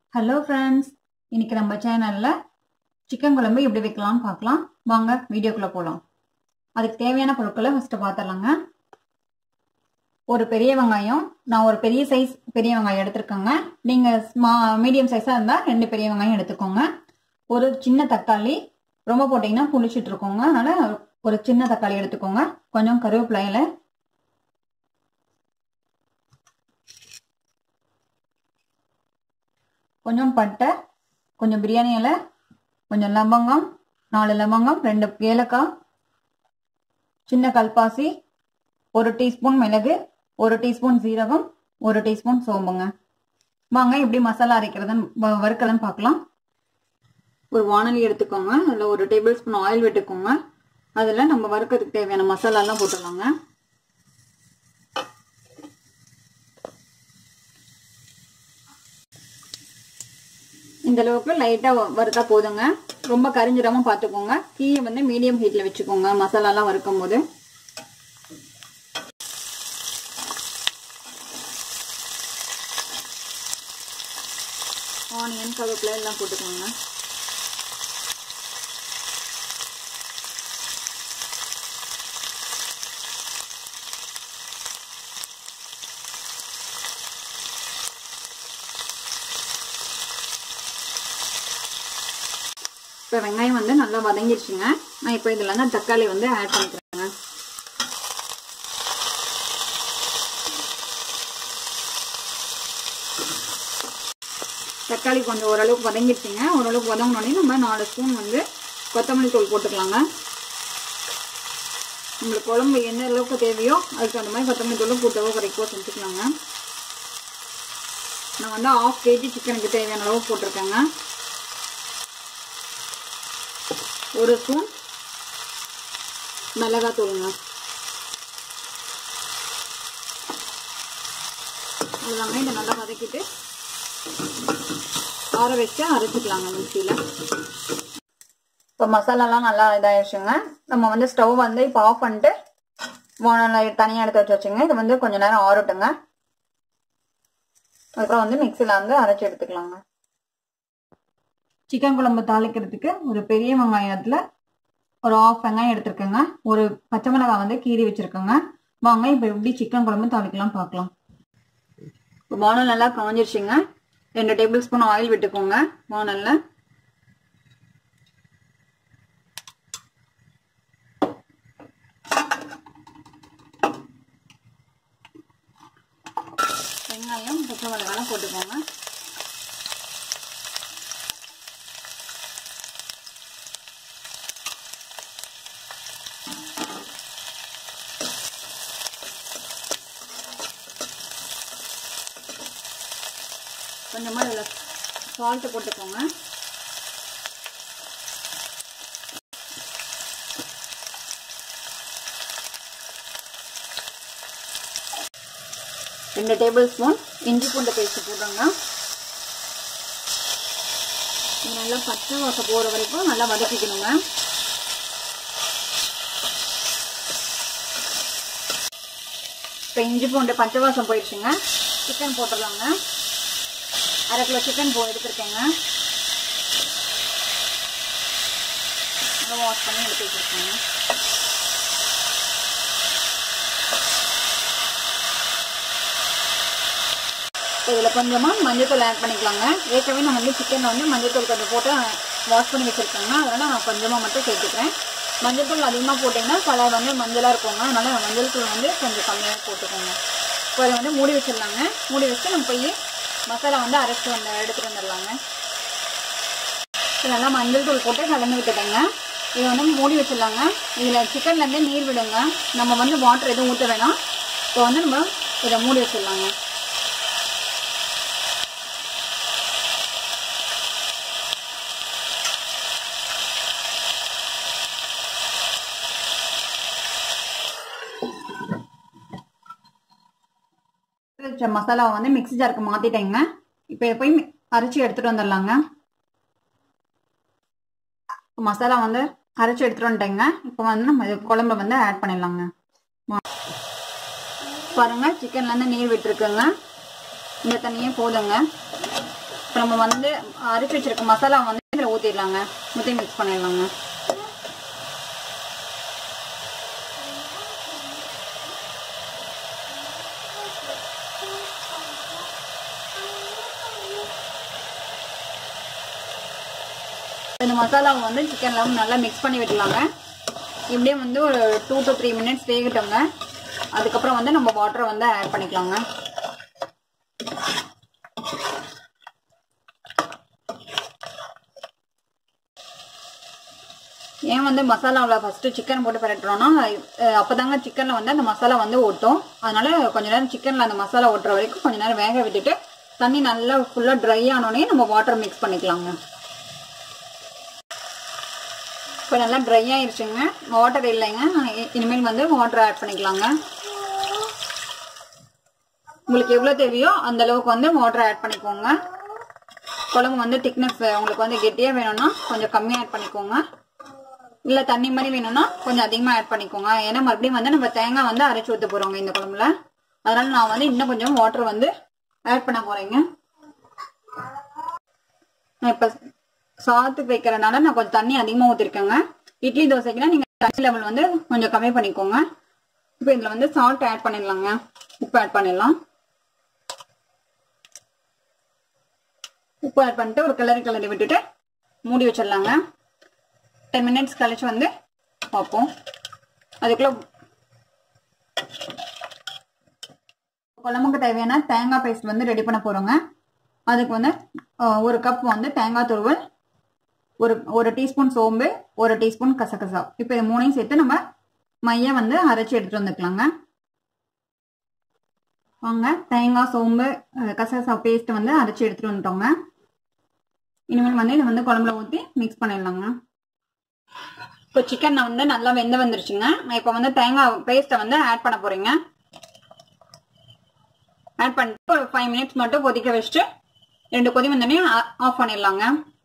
Hello friends, இன்னைக்கு நம்ம சேனல்ல சிக்கன் குழம்பு எப்படி வைக்கலாம்னு பார்க்கலாம். வாங்க வீடியோக்குள்ள போலாம். அதுக்கு தேவையான பொருட்களை ஃபர்ஸ்ட் பார்த்தறலாங்க. ஒரு பெரிய வெங்காயம், நான் ஒரு பெரிய சைஸ் பெரிய வெங்காயம் எடுத்துர்க்கேங்க. நீங்க மீடியம் சைஸா இருந்தா ரெண்டு பெரிய வெங்காயம் எடுத்துக்கோங்க. ஒரு சின்ன தக்காளி, ரொம்ப போட்டீங்கன்னா புளிச்சிட்டு இருக்குங்க. அதனால ஒரு சின்ன தக்காளி எடுத்துக்கோங்க. கொஞ்சம் கருவேப்பிலை இலை, கொஞ்சம் பட்டை, கொஞ்சம் பிரியாணி இலை, கொஞ்சம் லவங்கம், 4 லவங்கம், 2 ஏலக்காய், சின்ன கல்பாசி, 1 டீஸ்பூன் மிளகு, 1 டீஸ்பூன் சீரகம், 1 டீஸ்பூன் சோம்புங்க. வாங்க எப்படி மசாலா அரைக்கிறதுன்னு வறுக்கிறதுன்னு பார்க்கலாம். ஒரு வாணலி எடுத்துக்கோங்க. அதில் 1 டேபிள் ஸ்பூன் ஆயில் விட்டுக்கோங்க. அதில் நம்ம வறுக்கிறதுக்கு தேவையான மசாலாலாம் போட்டுடலாங்க. இந்த அளவுக்கு லைட்டா வறுத்தா போதுங்க. ரொம்ப கரிஞ்சிடாம பாத்துக்கோங்க. தீயை வந்து மீடியம் ஹீட்ல வச்சுக்கோங்க மசாலா எல்லாம் வறுக்கும் போது. ஆனியன், கருவேப்பிலை எல்லாம் போட்டுக்கோங்க. இப்போ வெங்காயம் வந்து நல்லா வதங்கிடுச்சுங்க. நான் இப்போ இதில் வந்து தக்காளி வந்து ஆட் பண்ணிக்கிறேங்க. தக்காளி கொஞ்சம் ஓரளவுக்கு வதங்கிடுச்சுங்க. ஓரளவுக்கு வதங்கினோடனே நம்ம 4 ஸ்பூன் வந்து கொத்தமல்லி தூள் போட்டுக்கலாங்க. உங்களுக்கு குழம்பு எந்த அளவுக்கு தேவையோ அதுக்கு அந்த மாதிரி கொத்தமல்லி தூள் கூட்டவோ குறைக்கவோ செஞ்சுக்கலாங்க. நான் வந்து 1/2 kg சிக்கனுக்கு தேவையான அளவு போட்டிருக்கேங்க. 1 ஸ்பூன் மிளகாய் தூளுங்க. அதுதாங்க இதை நல்லா வதக்கிட்டு ஆற வச்சு அரைச்சிக்கலாங்க மிக்சியில். இப்போ மசாலாலாம் நல்லா இதாகிடுச்சுங்க. நம்ம வந்து ஸ்டவ் வந்து இப்போ ஆஃப் பண்ணிட்டு வானலில் தனியாக எடுத்து வச்சு வச்சுங்க. இது வந்து கொஞ்சம் நேரம் ஆறட்டுங்க. அதுக்கப்புறம் வந்து மிக்சியில் வந்து அரைச்சி எடுத்துக்கலாங்க. சிக்கன் குழம்பு தாளிக்கிறதுக்கு ஒரு பெரிய வெங்காயத்துல ஒரு 1/2 வெங்காயம் எடுத்துருக்கேங்க. ஒரு பச்சை மிளகாய் வந்து கீறி வச்சிருக்கேங்க. வாங்க இப்போ எப்படி சிக்கன் குழம்பு தாளிக்கலாம் பார்க்கலாம். வானல் நல்லா காஞ்சிருச்சுங்க. 2 டேபிள் ஸ்பூன் ஆயில் விட்டுக்கோங்க. வானல்ல வெங்காயம், பச்சை மிளகாய் போட்டுக்கோங்க. கொஞ்சமா இதில் சால்ட் போட்டுக்கோங்க. ரெண்டு டேபிள் ஸ்பூன் இஞ்சி பூண்டு பேஸ்ட் போடுங்க. நல்லா பச்சை வாசம் போகிற வரைக்கும் நல்லா வதக்கிக்கணுங்க. இப்போ இஞ்சி பூண்டு பச்சை வாசம் போயிடுச்சுங்க. சிக்கன் போட்டுடலாங்க. 1/2 கிலோ சிக்கன் எடுத்துருக்கேங்க. வாஷ் பண்ணி எடுத்து வச்சுருக்கேங்க. இதில் கொஞ்சமாக மஞ்சள்தூள் ஆட் பண்ணிக்கலாங்க. ஏற்கனவே நான் வந்து சிக்கனில் வந்து மஞ்சள்தூள் கொஞ்சம் போட்டு வாஷ் பண்ணி வச்சுருக்கேங்க. அதனால் நான் கொஞ்சமாக மட்டும் சேர்த்துக்கிறேன். மஞ்சள்தூள் அதிகமாக போட்டிங்கன்னா கலர் வந்து மஞ்சளாக இருக்குங்க. அதனால் மஞ்சள் தூள் வந்து கொஞ்சம் கம்மியாக போட்டுக்கோங்க. இப்போ அதை வந்து மூடி வச்சிடலாங்க. மூடி வச்சு நம்ம போய் மசாலா வந்து அரைச்சி எடுத்துகிட்டு வந்துடலாங்க. நல்லா மஞ்சள் தூள் போட்டு கலந்து விட்டுட்டேங்க. இதை வந்து மூடி வச்சிடலாங்க. இதில் சிக்கன்லேருந்தே நீர் விடுங்க. நம்ம வந்து வாட்டர் எதுவும் ஊற்ற வேணாம். இப்போ வந்து நம்ம இதை மூடி வச்சிடலாங்க. மசாலாவை வந்து மிக்ஸி ஜாருக்கு மாத்திட்டேங்க. இப்போ போய் அரைச்சி எடுத்துட்டு வந்துடலாங்க. மசாலா வந்து அரைச்சி எடுத்துட்டு வந்துட்டேங்க. இப்போ வந்து நம்ம குழம்புல வந்து ஆட் பண்ணிடலாங்க. பாருங்க சிக்கன்ல இருந்து நீர் விட்டுருக்குங்க. இந்த தண்ணியே போதுங்க. இப்போ நம்ம வந்து அரைச்சி வச்சிருக்க மசாலா வந்து இதில் ஊற்றிடலாங்க. ஊற்றி மிக்ஸ் பண்ணிடலாங்க. இந்த மசாலாவை வந்து சிக்கனில் நல்லா மிக்ஸ் பண்ணி விட்டுலாங்க. இப்படியே வந்து ஒரு 2 to 3 minutes வேகட்டோங்க. அதுக்கப்புறம் வந்து நம்ம வாட்டரை வந்து ஆட் பண்ணிக்கலாங்க. ஏன் வந்து மசாலாவில் ஃபஸ்ட்டு சிக்கன் போட்டு பரட்டுறோன்னா அப்போ தாங்க சிக்கனில் வந்து அந்த மசாலா வந்து ஓட்டும். அதனால கொஞ்ச நேரம் சிக்கனில் அந்த மசாலா ஓட்டுற வரைக்கும் கொஞ்ச நேரம் வேக விட்டுட்டு தண்ணி நல்லா ஃபுல்லாக ட்ரை ஆனோடனே நம்ம வாட்டர் மிக்ஸ் பண்ணிக்கலாங்க. இப்போ நல்லா ட்ரை ஆயிடுச்சுங்க. வாட்டர் இல்லைங்க. இனிமேல் வந்து வாட்டர் ஆட் பண்ணிக்கலாங்க. உங்களுக்கு எவ்வளோ தேவையோ அந்த அளவுக்கு வந்து வாட்டர் ஆட் பண்ணிக்கோங்க. குழம்பு வந்து திக்னஸ் உங்களுக்கு வந்து கெட்டியாக வேணும்னா கொஞ்சம் கம்மியாக ஆட் பண்ணிக்கோங்க. இல்லை தண்ணி மாதிரி வேணும்னா கொஞ்சம் அதிகமாக ஆட் பண்ணிக்கோங்க. ஏன்னா மறுபடியும் வந்து நம்ம தேங்காய் வந்து அரைச்சி ஊற்ற போகிறோங்க இந்த குழம்புல. அதனால நான் வந்து இன்னும் கொஞ்சம் வாட்டர் வந்து ஆட் பண்ண போகிறேங்க. நான் இப்போ சாதத்துக்கு வைக்கிறதுனால நான் கொஞ்சம் தண்ணி அதிகமாக ஊற்றிருக்கேங்க. இட்லி தோசைக்குனா நீங்கள் தண்ணி லெவல் வந்து கொஞ்சம் கம்மி பண்ணிக்கோங்க. இப்போ இதில் வந்து சால்ட் ஆட் பண்ணிடலாங்க. உப்பு ஆட் பண்ணிடலாம். உப்பு ஆட் பண்ணிட்டு ஒரு கிளறி விட்டுட்டு மூடி வச்சிடலாங்க. 10 minutes கழிச்சு வந்து பார்ப்போம். அதுக்குள்ள குழம்புக்கு தேவையான தேங்காய் பேஸ்ட் வந்து ரெடி பண்ண போகிறோங்க. அதுக்கு வந்து 1 கப் வந்து தேங்காய் துருவல், ஒரு டீஸ்பூன் சோம்பு, 1 டீஸ்பூன் கசகசா. இப்போ இது மூணையும் சேர்த்து நம்ம மைய வந்து அரைச்சி எடுத்துட்டு வந்துக்கலாங்க. வாங்க தேங்காய் சோம்பு கசகசா பேஸ்ட் வந்து அரைச்சி எடுத்துட்டு வந்துட்டோங்க. இனிமேல் வந்து இதை வந்து குழம்புல ஊற்றி மிக்ஸ் பண்ணிடலாங்க. இப்போ சிக்கன் வந்து நல்லா வந்துருச்சுங்க. நான் இப்போ வந்து தேங்காய் பேஸ்ட்டை வந்து ஆட் பண்ண போறேங்க. ஆட் பண்ணிட்டு ஒரு 5 minutes மட்டும் கொதிக்க வச்சுட்டு 2 கொதி வந்தோடனே ஆஃப் பண்ணிடலாங்க.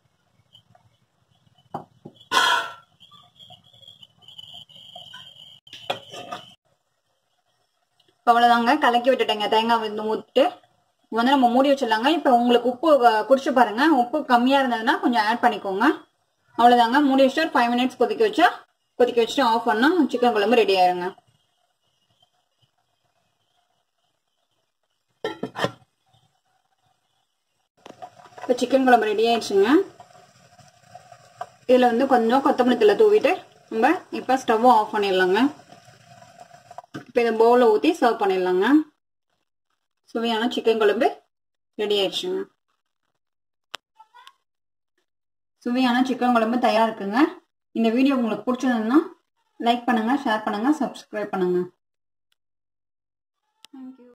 அவ்வளவுதாங்க, கலக்கி விட்டுட்டேங்க. தேங்காய் வந்து ஊற்றிட்டு வந்து நம்ம மூடி வச்சிடலாங்க. இப்போ உங்களுக்கு உப்பு குடிச்சு பாருங்க. உப்பு கம்மியா இருந்ததுன்னா கொஞ்சம் ஆட் பண்ணிக்கோங்க. அவ்வளவுதாங்க, மூடி வச்சுட்டு ஒரு 5 minutes கொதிக்க வச்சுட்டு ஆஃப் பண்ணா சிக்கன் குழம்பு ரெடி ஆயிருங்க. இப்போ சிக்கன் குழம்பு ரெடி ஆயிடுச்சுங்க. இதுல வந்து கொஞ்சம் கொத்தமல்லி தழை தூவிட்டு நம்ம இப்போ ஸ்டவ் ஆஃப் பண்ணிடலாங்க. இப்போ இதை பவுலில் ஊற்றி சர்வ் பண்ணிடலாங்க. சுவையான சிக்கன் குழம்பு ரெடி ஆயிடுச்சுங்க. சுவையான சிக்கன் குழம்பு தயாரா இருக்குங்க. இந்த வீடியோ உங்களுக்கு பிடிச்சிருந்ததுன்னா லைக் பண்ணுங்க, ஷேர் பண்ணுங்க, சப்ஸ்கிரைப் பண்ணுங்க. தேங்க்யூ.